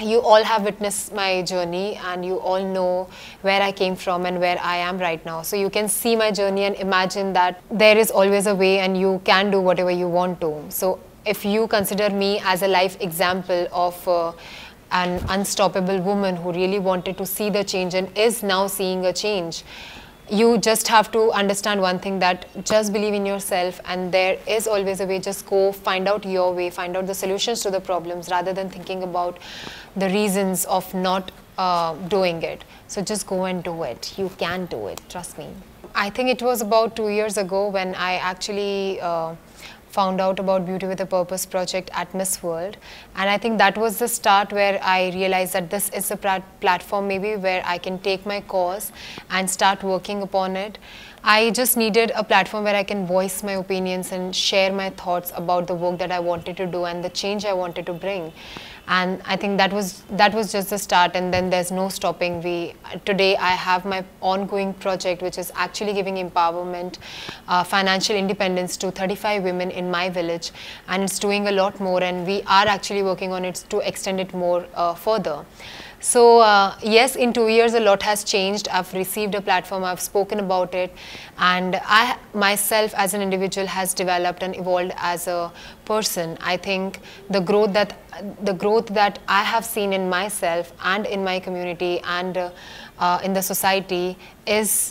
you all have witnessed my journey, and you all know where I came from and where I am right now. So you can see my journey and imagine that there is always a way and you can do whatever you want to. So if you consider me as a life example of an unstoppable woman who really wanted to see the change and is now seeing a change, you just have to understand one thing, that just believe in yourself and there is always a way. Just go find out your way, find out the solutions to the problems rather than thinking about the reasons of not doing it. So just go and do it. You can do it, trust me. I think it was about 2 years ago when I actually found out about Beauty with a Purpose project at Miss World, and I think that was the start where I realized that this is a platform maybe where I can take my cause and start working upon it. I just needed a platform where I can voice my opinions and share my thoughts about the work that I wanted to do and the change I wanted to bring. And I think that was just the start, and then there's no stopping. Today I have my ongoing project, which is actually giving empowerment, financial independence to 35 women in my village, and it's doing a lot more, and we are actually working on it to extend it more further. So yes, in 2 years a lot has changed. I've received a platform, I've spoken about it, and I myself as an individual has developed and evolved as a person. I think the growth that I have seen in myself and in my community and in the society is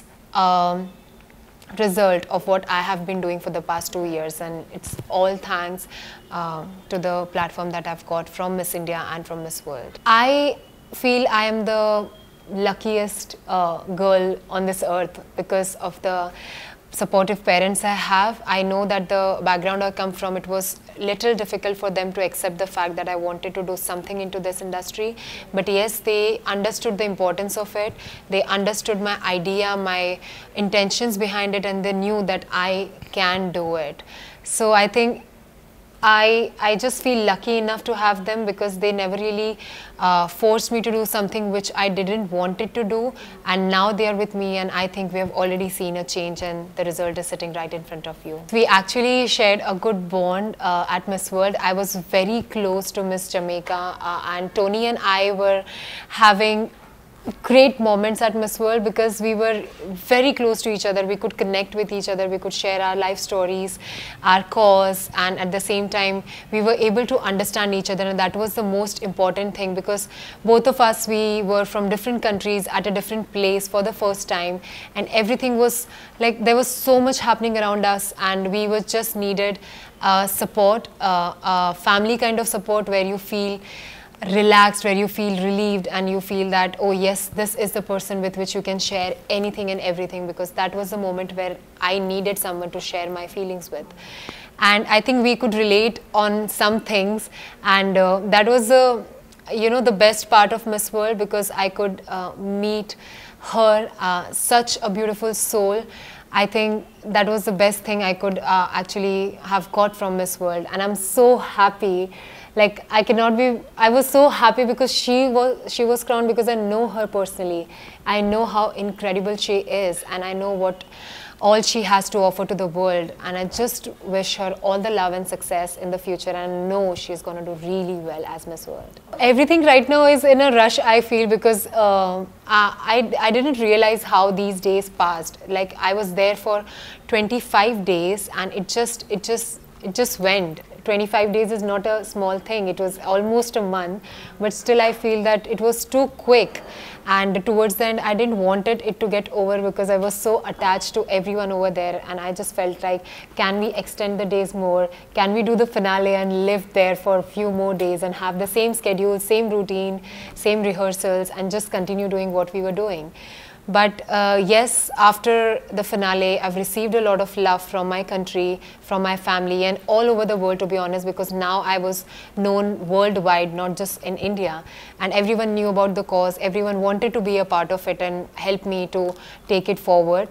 result of what I have been doing for the past 2 years, and it's all thanks to the platform that I've got from Miss India and from Miss World. I feel I am the luckiest girl on this earth because of the supportive parents I have. I know that the background I come from, it was little difficult for them to accept the fact that I wanted to do something into this industry, but yes, they understood the importance of it. They understood my idea, my intentions behind it, and they knew that I can do it. So I think I just feel lucky enough to have them, because they never really forced me to do something which I didn't want it to do, and now they are with me, and I think we have already seen a change and the result is sitting right in front of you. We actually shared a good bond at Miss World. I was very close to Miss Jamaica, and Tony and I were having great moments at Miss World because we were very close to each other. We could connect with each other, we could share our life stories, our cause, and at the same time we were able to understand each other, and that was the most important thing, because both of us, we were from different countries at a different place for the first time, and everything was like there was so much happening around us, and we were just needed support, family kind of support, where you feel relaxed, where you feel relieved, and you feel that, oh yes, this is the person with which you can share anything and everything, because that was the moment where I needed someone to share my feelings with. And I think we could relate on some things, and that was the best part of Miss World, because I could meet her, such a beautiful soul. I think that was the best thing I could actually have got from Miss World, and I'm so happy. Like, I was so happy because she was crowned, because I know her personally. I know how incredible she is, and I know what all she has to offer to the world, and I just wish her all the love and success in the future, and I know she's going to do really well as Miss World. Everything right now is in a rush, I feel, because I didn't realize how these days passed. Like, I was there for 25 days and it just went. 25 days is not a small thing. It was almost a month, but still I feel that it was too quick, and towards the end I didn't want it to get over, because I was so attached to everyone over there, and I just felt like, can we extend the days more? Can we do the finale and live there for a few more days and have the same schedule, same routine, same rehearsals, and just continue doing what we were doing? But yes, after the finale, I've received a lot of love from my country, from my family, and all over the world, to be honest, because now I was known worldwide, not just in India. And everyone knew about the cause, everyone wanted to be a part of it and help me to take it forward.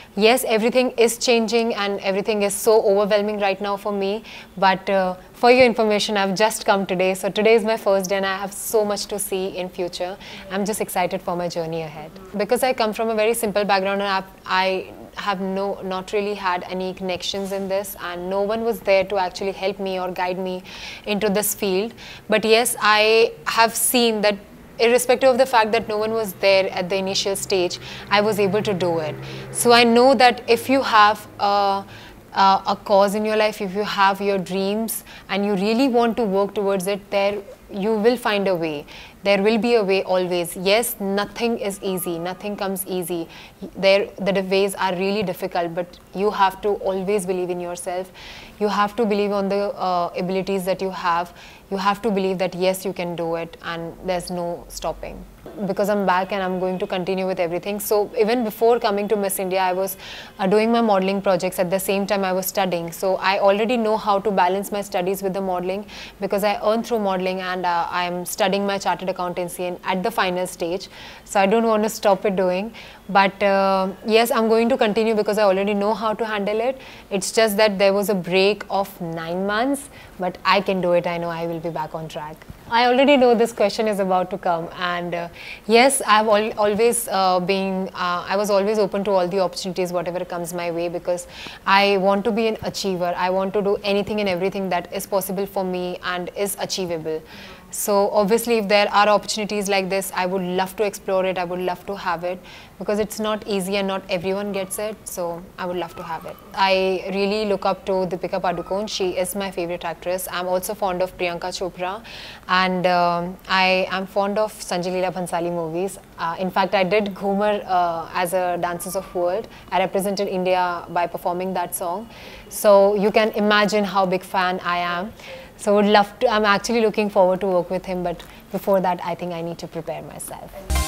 yes, everything is changing and everything is so overwhelming right now for me, but for your information, I've just come today, so today is my first day and I have so much to see in future. I'm just excited for my journey ahead. Because I come from a very simple background and I have not really had any connections in this, and no one was there to actually help me or guide me into this field. But yes, I have seen that irrespective of the fact that no one was there at the initial stage, I was able to do it. So I know that if you have a cause in your life, if you have your dreams and you really want to work towards it, there you will find a way. There will be a way always. Yes, nothing is easy, nothing comes easy. The ways are really difficult, but you have to always believe in yourself. You have to believe on the abilities that you have. You have to believe that yes, you can do it and there's no stopping. Because I'm back and I'm going to continue with everything. So even before coming to Miss India, I was doing my modeling projects at the same time I was studying. So I already know how to balance my studies with the modeling, because I earn through modeling, and I'm studying my chartered accountancy and at the final stage. So I don't want to stop it doing. But yes, I'm going to continue because I already know how to handle it. It's just that there was a break of 9 months, but I can do it. I know I will be back on track. I already know this question is about to come, and yes, I was always open to all the opportunities, whatever comes my way, because I want to be an achiever. I want to do anything and everything that is possible for me and is achievable. So obviously, if there are opportunities like this, I would love to explore it. I would love to have it, because it's not easy and not everyone gets it. So I would love to have it. I really look up to Deepika Padukone. She is my favorite actress. I'm also fond of Priyanka Chopra, and I am fond of Sanjay Leela Bhansali movies. In fact, I did Ghumar as a Dancers of World. I represented India by performing that song. So you can imagine how big fan I am. So would love to. I'm actually looking forward to work with him, but before that, I think I need to prepare myself.